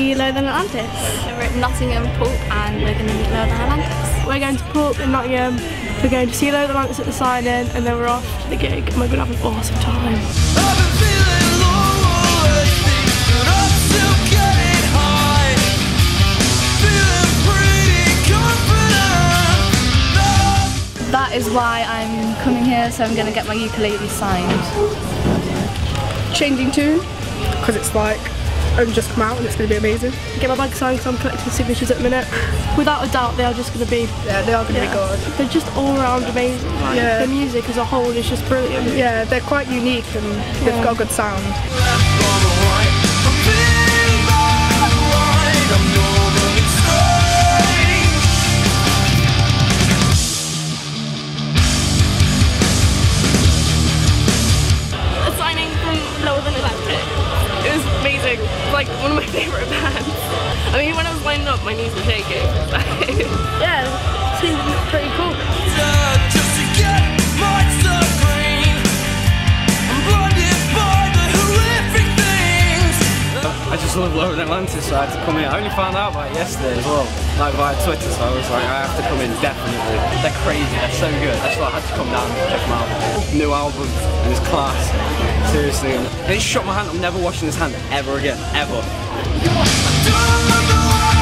see Than Atlantis. We're at Nottingham, Pulp, and we're going to meet Mel Atlantis. We're going to Pulp in Nottingham. We're going to see Than Atlantis at the sign-in, and then we're off to the gig, and we're going to have an awesome time. That is why I'm coming here, so I'm going to get my ukulele signed. Changing tune, because it's like only just come out and it's going to be amazing. Get my bag signed because I'm collecting signatures at the minute. Without a doubt, they are just going to be... Yeah, they are going to be good. They're just all around amazing. Like, the music as a whole is just brilliant. Yeah, they're quite unique and they've got a good sound. Than Atlantis. It was amazing. It's like one of my favourite bands. I mean, when I was lining up, my knees were shaking. Yeah, it seemed pretty cool. Just to get my submarine, I'm blinded by the horrific things. I just love Than Atlantis, so I had to come here. I only found out about it yesterday as well, like via Twitter, so I was like, I have to come in definitely. They're crazy, they're so good. That's why I had to come down and check them out. New album, and it's class. Seriously, and he shook my hand. I'm never washing his hand ever again, ever.